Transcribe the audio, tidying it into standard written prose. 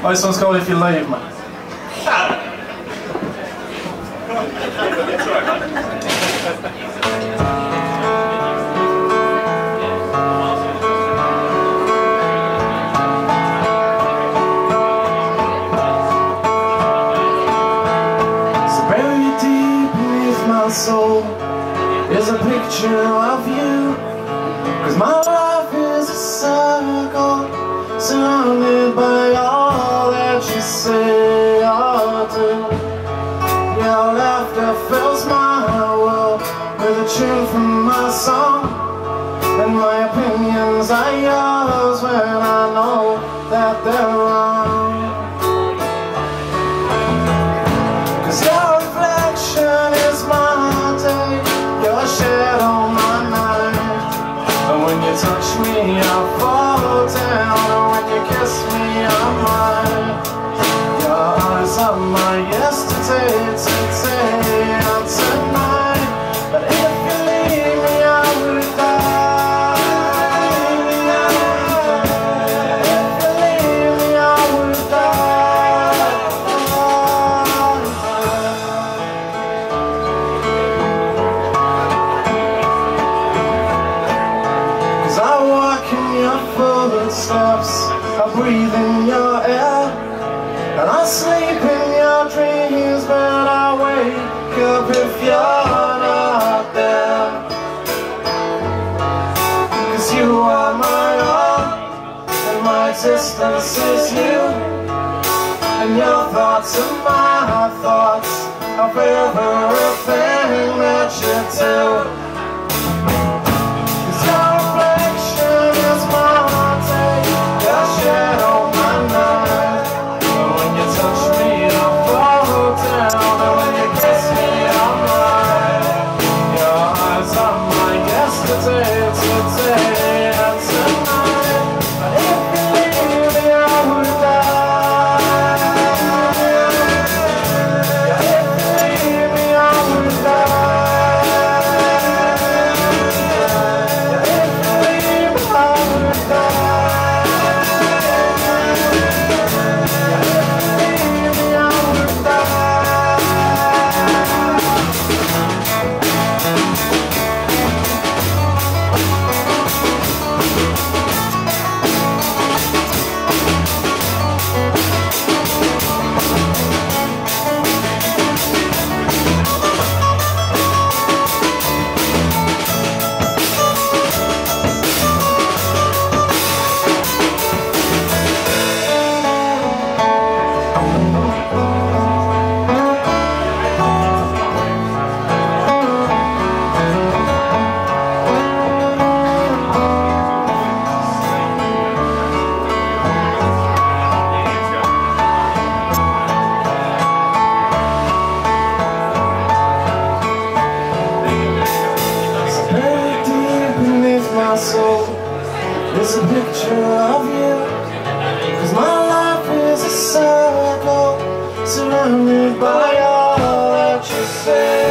Oh, this one's called If You Leave Me. So buried deep beneath my soul is a picture of you, 'cause my life is a circle surrounded by all that you say or do. Your laughter fills my world with a tune from my song, and my opinions are yours when I know that they're wrong. 'Cause your reflection is my day, your shadow my night, and when you touch me I fall down, and when you kiss me I'm mine. Your eyes are my yesterday, today and tonight, but if you leave me I would die. If you leave me I would die. 'Cause I walk in your footsteps, I breathe in your air, and I sleep in your dreams, but I wake up if you're not there. 'Cause you are my all, and my existence is you, and your thoughts are my thoughts of everything that you do. 'Cause your reflection is my day, your shadow my night, and when you touch me I fall down, and when you kiss me I'm mine. Your eyes are my yesterday, today and tonight, but if you leave me I would die. Yeah, if you leave me I would die. Yeah, if you leave me I would die. Yeah, if you leave me I would die. Soul is a picture of you, 'cause my life is a circle surrounded by all that you say.